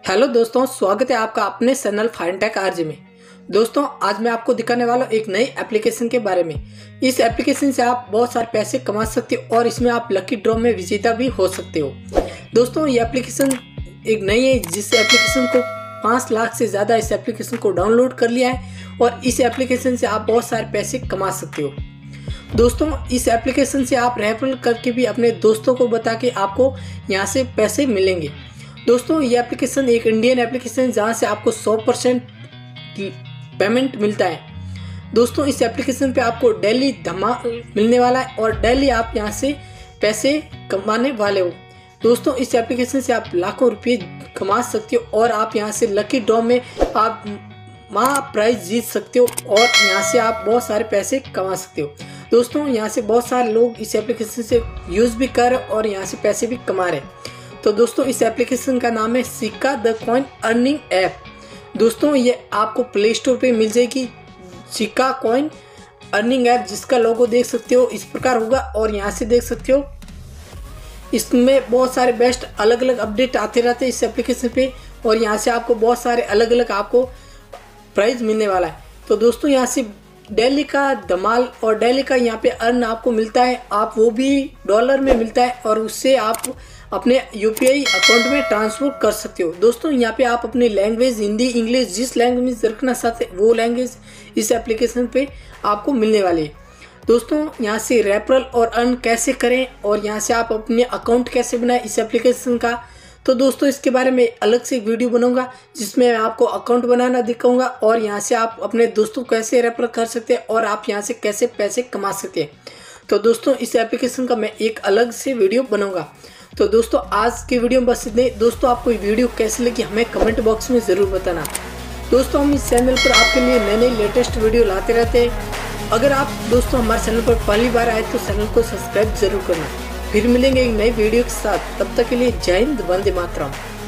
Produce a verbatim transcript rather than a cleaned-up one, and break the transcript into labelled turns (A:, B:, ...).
A: Hello दोस्तों, स्वागत है आपका अपने चैनल फाइनटेक आरजे में। दोस्तों, आज मैं आपको दिखाने वाला हूँ एक नई एप्लीकेशन के बारे में। इस एप्लीकेशन से आप बहुत सारे पैसे कमा सकते हो और इसमें आप लकी ड्रॉ में विजेता भी हो सकते हो। दोस्तों, ये एप्लीकेशन एक नई है, जिस एप्लीकेशन को पाँच लाख से ज़्यादा इस एप्लीकेशन को डाउनलोड कर लिया है और इस एप्लीकेशन से आप बहुत सारे पैसे कमा सकते हो। दोस्तों, इस एप्लीकेशन से आप रेफरल करके भी अपने दोस्तों को बता के आपको यहाँ से पैसे मिलेंगे। दोस्तों, ये एप्लीकेशन एक इंडियन एप्लीकेशन है जहाँ से आपको सौ परसेंट पेमेंट मिलता है। दोस्तों, इस एप्लीकेशन पे आपको डेली धमाल मिलने वाला है और डेली आप यहाँ से पैसे कमाने वाले हो। दोस्तों, इस एप्लीकेशन से आप लाखों रुपये कमा सकते हो और आप यहाँ से लकी ड्रॉ में आप महा प्राइज जीत सकते हो और यहाँ से आप बहुत सारे पैसे कमा सकते हो। दोस्तों, यहाँ से बहुत सारे लोग इस एप्लीकेशन से यूज़ भी कर रहे और यहाँ से पैसे भी कमा रहे हैं। तो दोस्तों, इस एप्लीकेशन का नाम है सिक्का द कॉइन अर्निंग ऐप। दोस्तों, ये आपको प्ले स्टोर पे मिल जाएगी, सिक्का कॉइन अर्निंग ऐप, जिसका लोगो देख सकते हो इस प्रकार होगा और यहाँ से देख सकते हो इसमें बहुत सारे बेस्ट अलग अलग अपडेट आते रहते हैं इस एप्लीकेशन पे और यहाँ से आपको बहुत सारे अलग अलग आपको प्राइज मिलने वाला है। तो दोस्तों, यहाँ से डेली का धमाल और डेली का यहाँ पे अर्न आपको मिलता है, आप वो भी डॉलर में मिलता है और उससे आप अपने यूपीआई अकाउंट में ट्रांसफर कर सकते हो। दोस्तों, यहाँ पे आप अपनी लैंग्वेज हिंदी, इंग्लिश, जिस लैंग्वेज रखना चाहते वो लैंग्वेज इस एप्लीकेशन पे आपको मिलने वाली है। दोस्तों, यहाँ से रेफरल और अर्न कैसे करें और यहाँ से आप अपने अकाउंट कैसे बनाएं इस एप्लीकेशन का, तो दोस्तों इसके बारे में अलग से वीडियो बनाऊंगा जिसमें मैं आपको अकाउंट बनाना दिखाऊंगा और यहाँ से आप अपने दोस्तों को कैसे रेफर कर सकते हैं और आप यहाँ से कैसे पैसे कमा सकते हैं। तो दोस्तों, इस एप्लीकेशन का मैं एक अलग से वीडियो बनाऊंगा। तो दोस्तों, आज की वीडियो में बस इतने। दोस्तों, आपको ये वीडियो कैसी लगी हमें कमेंट बॉक्स में ज़रूर बताना। दोस्तों, हम इस चैनल पर आपके लिए नए नए लेटेस्ट वीडियो लाते रहते हैं। अगर आप दोस्तों हमारे चैनल पर पहली बार आए तो चैनल को सब्सक्राइब जरूर करना। फिर मिलेंगे एक नई वीडियो के साथ, तब तक के लिए जय हिंद, वंदे मातरम।